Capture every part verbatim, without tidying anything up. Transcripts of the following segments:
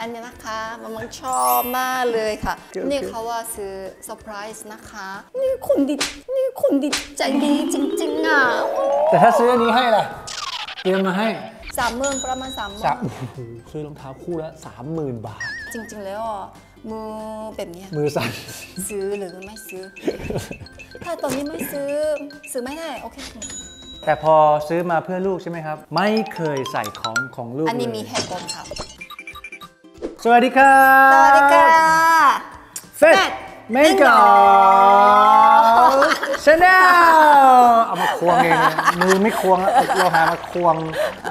อันนี้นะคะมันชอบมากเลยค่ะนี่เขาว่าซื้อเซอร์ไพรส์นะคะนี่คนดีนี่คนดีใจดีจริงๆอ่ะแต่ถ้าซื้ออันนี้ให้ล่ะเตรียมมาให้สามหมื่นประมาณสามหมื่นซื้อรองเท้าคู่ละสามหมื่นบาทจริงๆแล้วมือแบบนี้มือสั่นซื้อหรือไม่ซื้อถ้าตอนนี้ไม่ซื้อซื้อไม่ได้โอเคแต่พอซื้อมาเพื่อลูกใช่ไหมครับไม่เคยใส่ของของลูกอันนี้มีเหตุผลครับสวัสดีครับสวัสดีค่ะเฟสเมงกอชาแนลเอามาควงเองมือไม่ควงเราหามาควง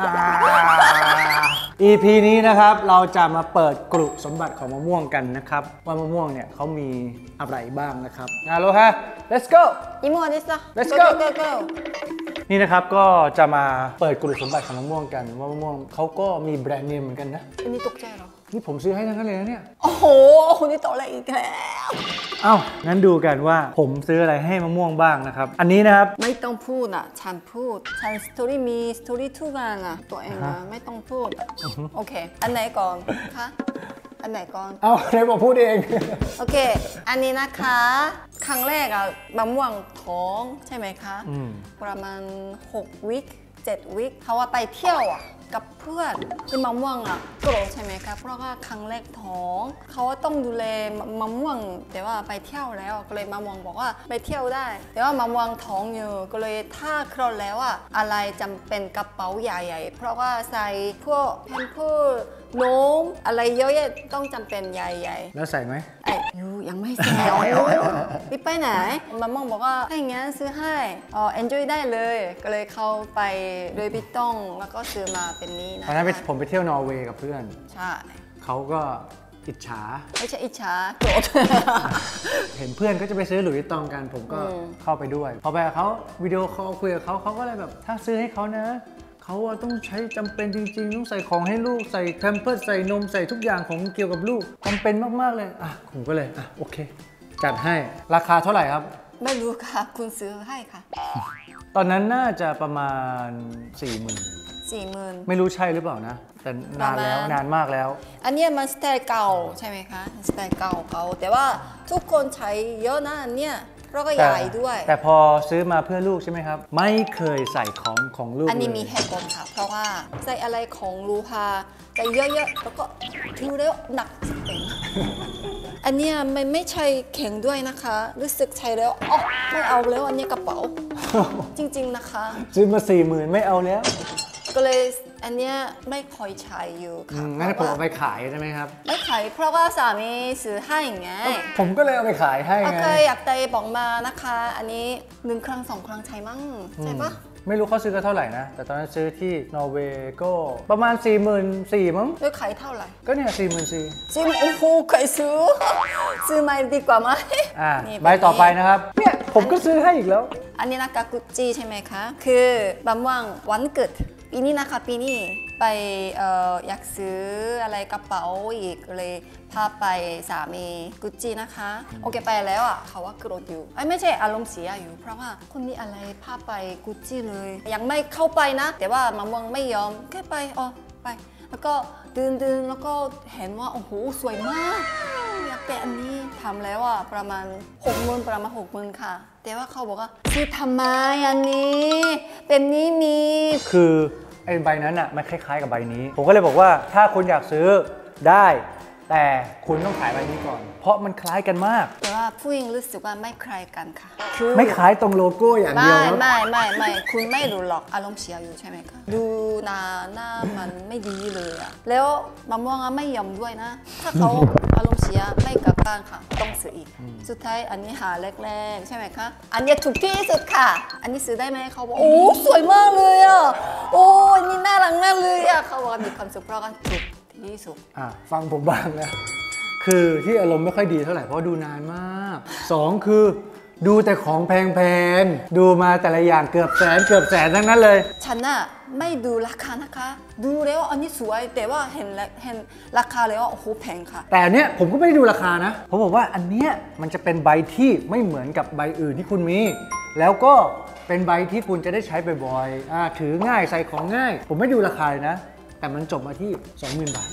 อี พี นี้นะครับเราจะมาเปิดกลุ่มสมบัติของมะม่วงกันนะครับว่ามะม่วงเนี่ยเขามีอะไรบ้างนะครับนาโลฮะ let's go อีโมดิสะ let's go go go นี่นะครับก็จะมาเปิดกลุ่มสมบัติของมะม่วงกันว่ามะม่วงเขาก็มีแบรนด์เนมเหมือนกันนะอันนี้ตกใจเหรอนี่ผมซื้อให้ทั้งนั้นเลยนะเนี่ยโอ้โหคุณนี่โตอะไรอีกแล้วเอ้างั้นดูกันว่าผมซื้ออะไรให้มะม่วงบ้างนะครับอันนี้นะครับไม่ต้องพูดอ่ะฉันพูดฉันสตอรี่มีสตอรี่ทุกอย่างอ่ะตัวเองนะไม่ต้องพูดโอเคอันไหนก่อนคะอันไหนก่อนเอ้าไหนบอกพูดเองโอเคอันนี้นะคะครั้งแรกอะมะม่วงท้องใช่ไหมคะประมาณหกวิคเจ็ดวิคเขาว่าไปเที่ยวอะกับเพื่อนที่มะม่วงอ่ะโกรธใช่ไหมคะเพราะว่าครั้งแรกท้องเขาต้องดูแลมะม่วงแต่ว่าไปเที่ยวแล้วก็เลยมะม่วงบอกว่าไปเที่ยวได้แต่ว่ามะม่วงท้องอยู่ก็เลยถ้าคลอดแล้วอ่ะอะไรจำเป็นกระเป๋าใหญ่ๆเพราะว่าใส่พวกแพมเพิร์สนมอะไรเยอะแยะต้องจำเป็นใหญ่ๆแล้วใส่ไหมไอ้ยูยังไม่ใส่พี่ไปไหนมะม่วงบอกว่าให้งั้นซื้อให้อ๋อ enjoy ได้เลยก็เลยเข้าไปโดยพี่ต้องแล้วก็ซื้อมาเป็นนี้นะตอนนั้นผมไปเที่ยวนอร์เวย์กับเพื่อนใช่เขาก็อิจฉาไม่ใช่อิจฉาโกรธเห็นเพื่อนก็จะไปซื้อหลุยส์วิตตองกันผมก็เข้าไปด้วยพอไปกับเขาวิดีโอคอลคุยกับเขาเขาก็เลยแบบถ้าซื้อให้เขานะเขาต้องใช้จำเป็นจริงๆต้องใส่ของให้ลูกใส่แพมเพิร์สใส่นมใส่ทุกอย่างของเกี่ยวกับลูกจำเป็นมากๆเลยอ่ะผมก็เลยอ่ะโอเคจัดให้ราคาเท่าไหร่ครับไม่รู้ค่ะคุณซื้อให้ค่ะตอนนั้นน่าจะประมาณสี่หมื่นสี่หมื่นไม่รู้ใช่หรือเปล่านะแต่นานแล้วนานมากแล้วอันนี้มันสไตล์เก่าใช่ไหมคะสไตล์เก่าเก่าแต่ว่าทุกคนใช้เยอะนะอันเนี้ยเราก็ใหญ่ด้วยแต่พอซื้อมาเพื่อลูกใช่ไหมครับไม่เคยใส่ของของลูกอันนี้มีเหตุผลค่ะเพราะว่าใส่อะไรของลูกค่ะใส่เยอะๆแล้วก็ดูแล้วหนักสเต็งอันนี้ไม่ไม่ใช่แข็งด้วยนะคะรู้สึกใช้แล้วอ๋อไม่เอาแล้วอันนี้กระเป๋าจริงๆนะคะซื้อมาสี่หมื่นไม่เอาแล้วก็เลยอันเนี้ยไม่ค่อยใช้อยู่ค่ะงั้นผมเอาไปขายได้ไหมครับไม่ขายเพราะว่าสามีซื้อให้ไงผมก็เลยเอาไปขายให้ไงโอเคอยากได้บอกมานะคะอันนี้หนึ่งครั้งสองครั้งใช้มั้งใช่ปะไม่รู้เขาซื้อกันเท่าไหร่นะแต่ตอนนั้นซื้อที่นอร์เวย์ก็ประมาณสี่หมื่นสี่มั้งแล้วขายเท่าไหร่ก็เนี่ยสี่หมื่นสี่จริงโอ้โหใครซื้อซื้อมาดีกว่าไหมอ่าใบต่อไปนะครับเนี่ยผมก็ซื้อให้อีกแล้วอันนี้นะคะกุชชี่ใช่ไหมคะคือบางวันวันเกิดปีนี้นะคะปีนี้ไปเอ่ออยากซื้ออะไรกระเป๋าอีกเลยพาไปสามีกุชชี่นะคะโอเคไปแล้วอ่ะเขาว่าโกรธอยู่ไอ้ไม่ใช่อารมณ์เสียอยู่เพราะว่าคนนี้อะไรพาไปกุชชี่เลยยังไม่เข้าไปนะแต่ว่ามะม่วงไม่ยอมแค่ไปอ๋อไปแล้วก็ดึงดึงแล้วก็เห็นว่าโอ้โหสวยมากอยากได้อันนี้ทำแล้วอ่ะประมาณหกหมื่นประมาณหกหมื่นค่ะแต่ว่าเขาบอกว่าซื้อทำไมอันนี้เป็นนี้มีคือไอ้ใบนั้นอ่ะมันคล้ายๆกับใบนี้ผมก็เลยบอกว่าถ้าคุณอยากซื้อได้แต่คุณต้องขายใบนี้ก่อนเพราะมันคล้ายกันมากแต่ว่าผู้หญิงรู้สึกว่าไม่คล้ายกันค่ะไม่คล้ายตรงโลโก้อย่างเดียวไม่ไม่ไม่ไม่คุณไม่รู้หรอกอารมณ์เสียอยู่ใช่ไหมคะดูหน้าหน้ามันไม่ดีเลยอะแล้วมะม่วงไม่ยอมด้วยนะถ้าเขาอารมณ์เสียไม่กลับบ้านค่ะต้องซื้ออีกสุดท้ายอันนี้หาแรกๆใช่ไหมคะอันนี้ถูกที่สุดค่ะอันนี้ซื้อได้ไหมเขาบอกโอ้สวยมากเลยอะโอ้นี่น่ารักมากเลยอะเขาบอกมีความสุขเพราะกันถูกที่สุดอ่ะฟังผมบ้างนะคือที่อารมณ์ไม่ค่อยดีเท่าไหร่เพราะดูนานมากสองคือดูแต่ของแพงๆดูมาแต่ละอย่างเกือบแสนเกือบแสนทั้งนั้นเลยฉันน่ะไม่ดูราคานะคะดูแล้วอันนี้สวยแต่ว่าเห็นเห็นราคาแล้วโอ้โหแพงค่ะแต่อันเนี้ยผมก็ไม่ได้ดูราคานะผมบอกว่าอันเนี้ยมันจะเป็นใบที่ไม่เหมือนกับใบอื่นที่คุณมีแล้วก็เป็นใบที่คุณจะได้ใช้บ่อยๆอ่าถือง่ายใส่ของง่ายผมไม่ดูราคาเลยนะแต่มันจบมาที่ สองหมื่น บาท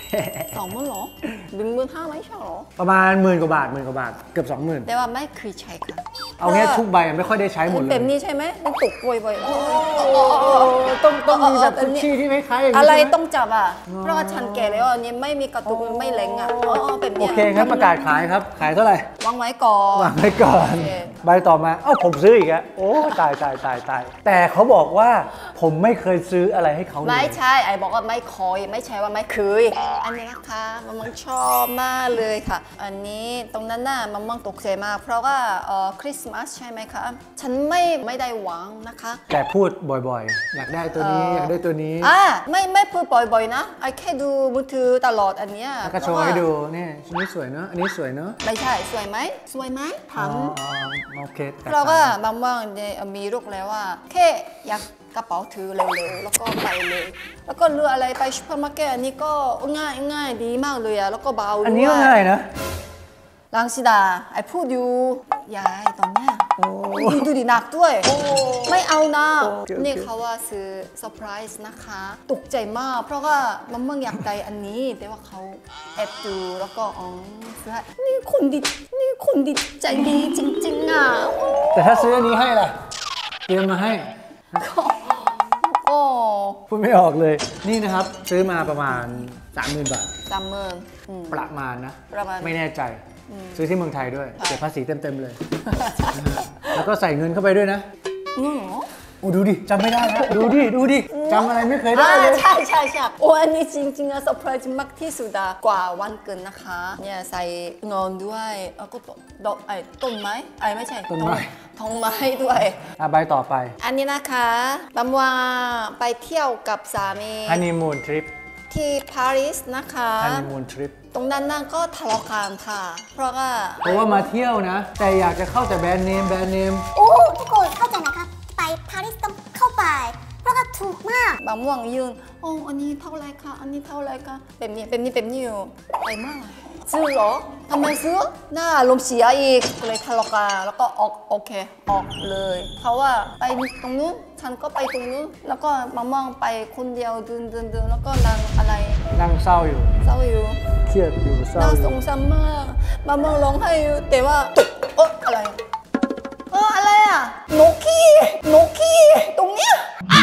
สองหมื่นเหรอหนึ่งหมื่นห้าไม่ใช่เหรอประมาณหมื่นกว่าบาทหมื่นกว่าบาทเกือบสองหมื่นแต่ว่าไม่เคยใช้ค่ะเอางี้ทุกใบไม่ค่อยได้ใช้หมดเลยแบบนี้ใช่ไหมต้องตกบ่อยๆต้องต้องมีแบบกุชชี่ที่ไม่คล้ายอย่างนี้อะไรใช่ไหมต้องจับอ่ะเพราะว่าฉันแก่แล้วอันนี้ไม่มีกระตุกไม่เล็งอ่ะอ๋อแบบโอนี้เคงั้นประกาศขายครับขายเท่าไหร่วางไว้ก่อนวางไว้ก่อนโอเคใบต่อมาเอ้าผมซื้ออีกอะโอ้ตายตายตายตายแต่เขาบอกว่าผมไม่เคยซื้ออะไรให้เขาเลยไม่ใช่ไอ้บอกว่าไม่เคยไม่ใช่ว่าไม่เคยอันนี้นะคะมันมังชอบมากเลยค่ะ อันนี้ตรงนั้นน่ะมันมังตกใจมากเพราะว่าเอ่อคริสต์มาสใช่ไหมคะฉันไม่ไม่ได้หวังนะคะแต่พูดบ่อยๆ อยากได้ตัวนี้เอ่อออยากได้ตัวนี้อ่าไม่ไม่พูดบ่อยๆนะไอ้แค่ดูมือถือตลอดอันเนี้ยแล้วก็โชว์ให้ดูนี่ชุดนี้สวยเนอะอันนี้สวยเนอะไม่ใช่สวยไหมสวยไหมถามอ๋ออ๋อโอเคเราก็บางว่างเนี่ยมีลูกแล้วว่าแค่อยากกระเป๋าถือเร็วๆแล้วก็ไปเลย แล้วก็เลือกอะไรไปซูเปอร์มาร์เก็ตอันนี้ก็ง่ายง่ายดีมากเลยอะแล้วก็เบาด้วยอันนี้ก็ง่ายนะลังสิดาไอพูดอยู่ยายตอนเนี้ยดูดิดูดิหนักด้วยไม่เอานะโอเคโอเคนี่เขาว่าซื้อเซอร์ไพรส์นะคะตกใจมาก เพราะว่ามันเมื่ออยากได้อันนี้ แต่ว่าเขาแอบดูแล้วก็อ๋อซื้อให้นี่คนดีนี่คนดีใจดีจริงๆอ่ะแต่ถ้าซื้ออันนี้ให้ล่ะเตรียมมาให้ก็ก็พูดไม่ออกเลยนี่นะครับซื้อมาประมาณ สามหมื่น บาทจำเมินอืมประมาณนะประมาณไม่แน่ใจ ซื้อที่เมืองไทยด้วยค่ะเสียภาษีเต็มๆเลยนะฮะแล้วก็ใส่เงินเข้าไปด้วยนะเงินเหรอโอ้ดูดิจำไม่ได้แล้วดูดิดูดิจำอะไรไม่เคยได้อ่าเลยใช่ใช่ใช่โอ้อันนี้จริงๆอะเซอร์ไพรส์มากที่สุดอะกว่าวันเกินนะคะเนี่ยใส่เงินด้วยแล้วก็ดอกไอ้ต้นไม้ไอ้ไม่ใช่ต้นไม้ทองไม้ด้วยอ่ะใบต่อไปอันนี้นะคะบำว่าไปเที่ยวกับสามีฮันนีมูนทริปที่ปารีสนะคะฮันนีมูนทริปตรงนั้นนั่งก็ทะเลาะกันค่ะ เพราะว่าเพราะว่ามาเที่ยวนะ แต่อยากจะเข้าแต่แบรนด์เนมแบรนด์เนมโอ้ทุกคนเข้าใจไหมครับ ไปปารีสต้องเข้าไป เพราะว่าถูกมากบางม่วงยืนโอ้อันนี้เท่าไรคะอันนี้เท่าไรคะแบบนี้แบบนี้แบบนี้อยู่ไปมากซื้อเหรอทำไมซื้อหน้าลมณ์เสียอีกก็เลยทะเลาะกันแล้วก็ออกโอเคออกเลยเพราะว่าไปตรงนู้นฉันก็ไปตรงนู้นแล้วก็บางม่วงไปคนเดียวเดินเดินเดินแล้วก็นั่งอะไรนั่งเศร้าอยู่เศร้าอยู่เครียดอยู่เศร้าน่าอสยู่งสารมากบางม่วงร้องไห้อยู่แต่ว่าเอออะไรเอออะไรอะนกขี้นกขี้ตรงเนี้ย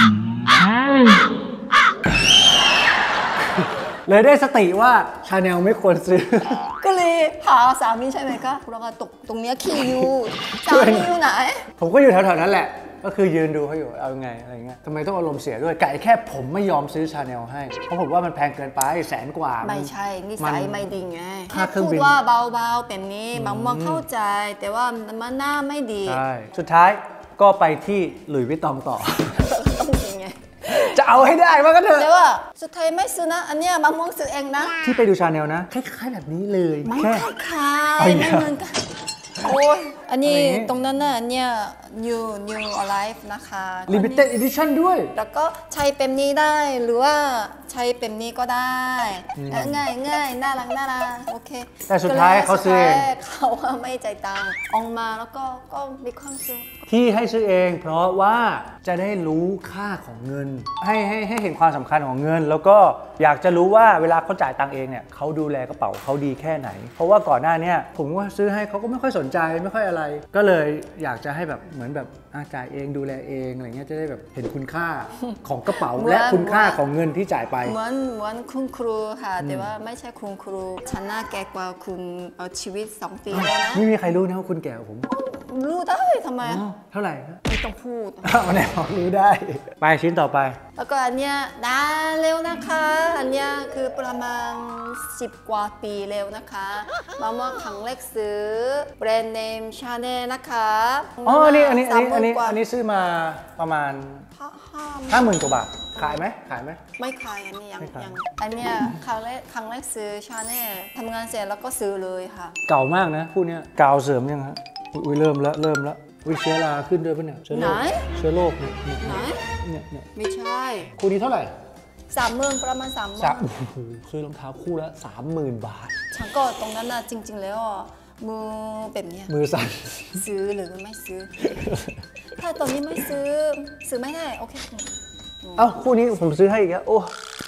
เลยได้สติว่าชาแนลไม่ควรซื้อก็เลยหาสามีใช่ไหมคะเราก็ตกตรงเนี้ยขี้อยู่สามีอยู่ไหนผมก็อยู่แถวๆนั้นแหละ ก็คือยืนดูเขาอยู่เอาไงอะไรเงี้ยทำไมต้องอารมณ์เสียด้วยไก่แค่ผมไม่ยอมซื้อชาแนลให้ เพราะผมว่ามันแพงเกินไปแสนกว่าไม่ใช่นิมัสันยไม่ดีไงค่าเครื่องพูบิดนว่าเบาๆเป็นนี้บางวันเข้าใจ แต่ว่ามันหน้าไม่ดีใช่สุดท้ายก็ไปที่หลุยส์วิตตองต่อต้องจริงไงจะเอาให้ได้ว่ากันเถแต่อะว่าสุดท้ายไม่ซื้อนะ อันเนี้ยบางวันซื้อเองนะที่ไปดูชาแนลนะคล้ายๆแบบนี้เลยไม่แค่คล้ายเอาๆอีกไม่แล้วเหมือนกันโอ้ยอันนี้อะไรอย่างงี้ตรงนั้นน่ะเนี่ย new new alive นะคะ Limited Edition ด้วยแล้วก็ใช้เป็นนี้ได้หรือว่าใช้เป็นนี้ก็ได้ง่ายง่ายน่ารักน่ารักโอเคแต่สุดท้ายเขาซื้อเองสุดท้ายเขาว่าไม่ใจายตังค์ออกมาแล้วก็ก็มีความสุขที่ให้ซื้อเองเพราะว่าจะได้รู้ค่าของเงิน ให้ให้ให้เห็นความสำคัญของเงิน แล้วก็อยากจะรู้ว่าเวลาเขาจ่ายตังค์เองเนี่ยเขาดูแลกระเป๋าเขาดีแค่ไหน เพราะว่าก่อนหน้าเนี้ผมว่าซื้อให้เขาก็ไม่ค่อยสนใจไม่ค่อยอะไร ก็เลยอยากจะให้แบบเหมือนแบบอาจ่ายเองดูแลเองอะไรเงี้ยจะได้แบบเห็นคุณค่าของกระเป๋า และคุณค่าของเงินที่จ่ายไปเหมือนเหมือนคุณครูค่ะ แต่ว่าไม่ใช่คุณครูฉันน่าแก่กว่าคุณเอาชีวิตสองปีแล้วนะไม่มีใครรู้นะว่าคุณแก่กว่าผมรู้ได้ทำไมอ๋อเท่าไหร่ครับไม่ต้องพูดเอาแน่บอกรู้ได้ ไปชิ้นต่อไปแล้วก็อันเนี้ยได้เร็วนะคะ อันเนี้ยคือประมาณสิบกว่าปีเร็วนะคะมาเมื่อครั้งแรกซื้อแบรนด์เนมชาแนลนะคะอ๋ออันนี้อันนี้อันนี้อันนี้สามหมื่กว่าอันนี้ซื้อมาประมาณห้าห้าห้าหมื่นกว่าบาทขายไหมขายไหมไม่ขายอันนี้ยังไม่ขายยังอันเนี้ยครั้งแรกครั้งแรกซื้อชาแนลทำงานเสร็จแล้วก็ซื้อเลยค่ะเก่ามากนะคู่เนี้ยกาวเสริมยังฮะอุ้ยเริ่มแล้วเริ่มแล้วอุ้ยเชื้อราขึ้นด้วยปะเนี่ยเชื้อโรคไหนเชื้อโรคเนี่ยเนี่ยไหนเนี่ยเนี่ยไม่ใช่คู่นี้เท่าไหร่สามหมื่นประมาณสามหมื่สามนโอ้โหซื้อรองเท้าคู่ละสามหมื่นบาทฉันก็ตรงนั้นน่ะจริง ๆ แล้วอ่ะมือแบบเนี้ยมือสั่นซื้อหรือไม่ซื้อ ถ้าตอนนี้ไม่ซื้อ ซื้อไม่ได้ โอเคเอ้าคู่นี้ผมซื้อให้อีกแล้วโอ้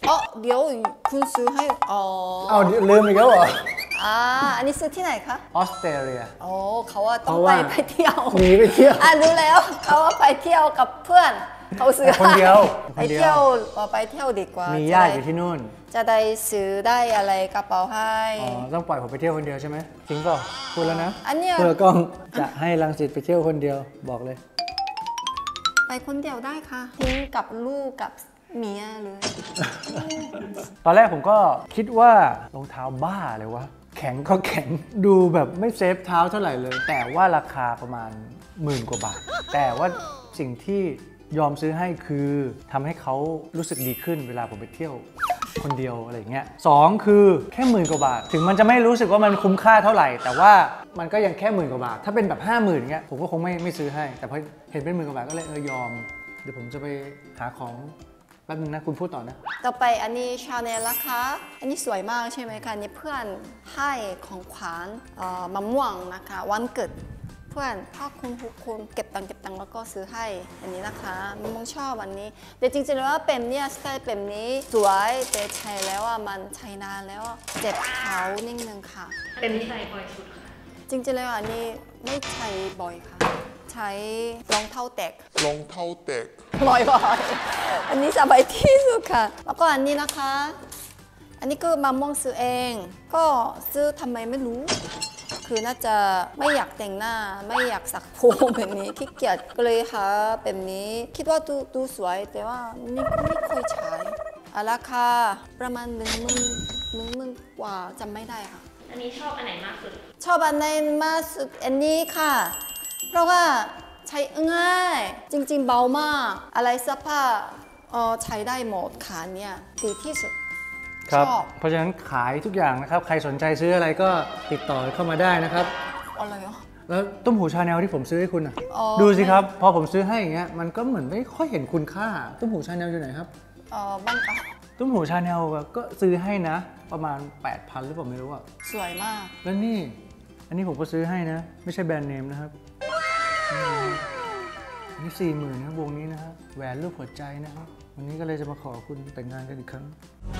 เออเดี๋ยวคุณซื้อให้อ๋อเอาลืมอีกแล้วเหรออ่าอันนี้ซื้อที่ไหนคะออสเตรเลียโอ้เขาว่าต้องเพราะไปว่าไปเที่ยวหนีไปเที่ยวอ่ะรู้แล้วเขาว่าไปเที่ยวกับเพื่อนเขาซื้อคนเดียวไปคนเดียวเที่ยวเออไปเที่ยวดีกว่ามีมีญาติอยู่ที่นู่นจะได้ซื้อได้อะไรกระเป๋าให้อ๋อต้องปล่อยผมไปเที่ยวคนเดียวใช่ไหมจริงเปล่าพูดแล้วนะอันเนี้ยเพื่อกล้องจะให้รังสิตไปเที่ยวคนเดียวบอกเลยไปคนเดียวได้ค่ะทิ้งกับลูกกับเมียเลยตอนแรกผมก็คิดว่ารองเท้าบ้าเลยวะแข็งก็แข็งดูแบบไม่เซฟเท้าเท่าไหร่เลย แต่ว่าราคาประมาณหมื่นกว่าบาท แต่ว่าสิ่งที่ยอมซื้อให้คือทำให้เขารู้สึกดีขึ้นเวลาผมไปเที่ยวคนเดียวอะไรอย่างเงี้ยสองคือแค่หมื่นกว่าบาท ถึงมันจะไม่รู้สึกว่ามันคุ้มค่าเท่าไหร่ แต่ว่ามันก็ยังแค่หมื่นกว่าบาท ถ้าเป็นแบบห้าหมื่นเงี้ยผมก็คงไม่ไม่ซื้อให้ แต่พอเห็นเป็นหมื่นกว่าบาทก็เลยเออยอมเดี๋ยวผมจะไปหาของแป๊บนึงนะคุณพูดต่อนะต่อไปอันนี้ชาแนลนะคะ อันนี้สวยมากใช่ไหมคะนี่เพื่อนให้ของขวัญเอ่อมะม่วงนะคะวันเกิดเพื่อนถ้าคุณทุกคนเก็บตังค์เก็บตังค์แล้วก็ซื้อให้อันนี้นะคะมะม่วงชอบอันนี้แต่จริงๆแล้วว่าเป็นเนี่ยสไตล์เป็นนี้สวยแต่ใช้แล้วอ่ะมันใช้นานแล้วอ่ะเจ็บเท้านิดนึงค่ะเป็นนิสัยบ่อยสุดค่ะจริงๆแล้วอันนี้ไม่ใช้บ่อยค่ะ ใช้รองเท้าแตกรองเท้าแตกบ่อยๆ อันนี้สบายที่สุดค่ะ แล้วก็อันนี้นะคะ อันนี้ก็มะม่วงซื้อเอง ก็ซื้อทำไมไม่รู้ คือน่าจะไม่อยากแต่งหน้า ไม่อยากสักผมแบบนี้ขี้เกียจก็เลยหาแบบนี้ คิดว่าดูดูสวยแต่ว่าไม่ไม่เคยใช้อ่ะราคาประมาณหนึ่งหมื่นหนึ่งหมื่นกว่าจำไม่ได้ค่ะอันนี้ชอบอันไหนมากสุดชอบอันไหนมากสุดอันนี้ค่ะ เพราะว่าใช้ง่าย จริงๆเบามาก อะไรเสื้อผ้าเอ่อใช้ได้หมดขาเนี่ยดีที่สุดครับชอบเพราะฉะนั้นขายทุกอย่างนะครับ ใครสนใจซื้ออะไรก็ติดต่อเข้ามาได้นะครับอะไรอ่ะแล้วต้มหูชาแนลที่ผมซื้อให้คุณอ่ะอ๋อดูสิครับ พอผมซื้อให้อย่างเงี้ยมันก็เหมือนไม่ค่อยเห็นคุณค่าต้มหูชาแนลอยู่ไหนครับเอ่อบ้านเก่าต้มหูชาแนลก็ซื้อให้นะ ประมาณ แปดพัน หรือเปล่าไม่รู้อ่ะสวยมากแล้วนี่ อันนี้ผมก็ซื้อให้นะ ไม่ใช่แบรนด์เนมนะครับอืมอันนี่สี่หมื่นนะวงนี้นะครับแหวนรูปหัวใจนะครับวันนี้ก็เลยจะมาขอคุณแต่งงานกันอีกครั้ง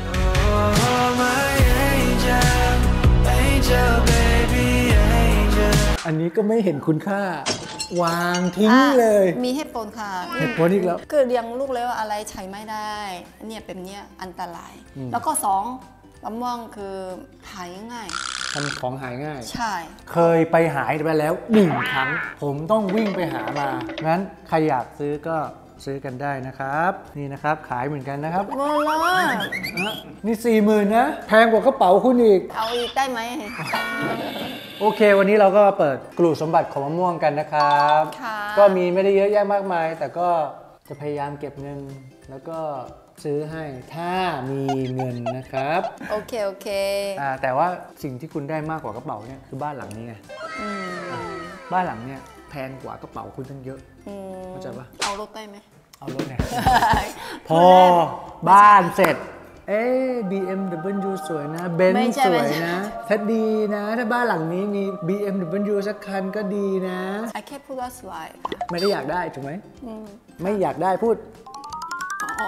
อันนี้ก็ไม่เห็นคุณค่า วางทิ้งอ่ะเลยมีเหตุผลค่ะเหตุผลอีกแล้วคือเลี้ยงลูกแล้วอะไรใช้ไม่ได้อันเนี่ยเป็นเนี่ยอันตรายอืมแล้วก็สองมะม่วงคือหายง่ายทำของหายง่ายใช่เคยไปหายไปแล้วหนึ่งครั้ง ผมต้องวิ่งไปหามา งั้นใครอยากซื้อก็ซื้อกันได้นะครับ นี่นะครับขายเหมือนกันนะครับโมล่าอ่ะนี่สี่หมื่นนะ แพงกว่ากระเป๋าคุณอีกเอาอีกได้ไหมโอเค วันนี้เราก็เปิดกลุ่มสมบัติของมะม่วงกันนะครับค่ะก็มีไม่ได้เยอะแยะมากมาย แต่ก็จะพยายามเก็บเงิน แล้วก็ซื้อให้ถ้ามีเงินนะครับโอเคโอเคอ่าแต่ว่าสิ่งที่คุณได้มากกว่ากระเป๋าเนี่ยคือบ้านหลังนี้ไงอืมบ้านหลังเนี่ยแพงกว่ากระเป๋าคุณตั้งเยอะอืมเข้าใจปะเอารถได้ไหมเอารถเนี่ย พอบ้านเสร็จ เอ๊ะ บี เอ็ม ดับเบิลยู สวยนะ เบนไม่ซ์ใช่สไม่วยใช่นะ ถ้าดีนะ ถ้าบ้านหลังนี้มี บี เอ็ม ดับเบิลยู สักคันก็ดีนะไอแค่พูดว่าสวยค่ะไม่ได้อยากได้ถูกไหมอืมไม่อยากได้พูดอ๋อ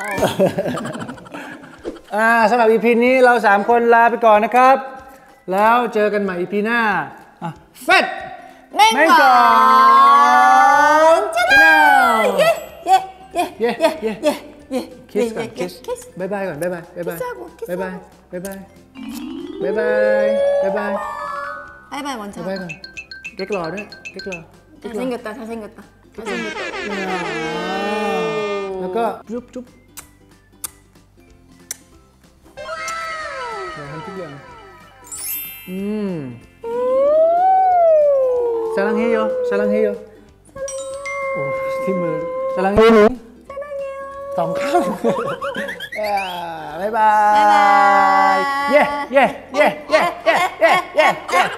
อ่าสำหรับ อี พี นี้เราสามคนลาไปก่อนนะครับ แล้วเจอกันใหม่ อี พี หน้าอ่ะเฟดแม่งไม่ก่ก่ออนนไปแล้วเย้เย้เย้เย้เย้เย้เย้เย้คิสก่อนคิสคิสบายบายก่อนบายบายบายบายคิสอ่ะคิสบายบายอ่ะบายบายบายบายบายบายบายบายวันจันทบายร์บายก่อนเก๊กรอด้วยเก๊กรอเก๊กรอ 잘생겼다 잘생겼다 잘생겼다 แล้วก็จุ๊บจุ๊บเราทำทุกอย่างอืมสลังเฮโยสลังเฮโยโอ้ที่มือสลังเฮโยสองข้างอ่าบ๊ายบายบ๊ายบายเย้เย้เย้เย้เย้เย้เย้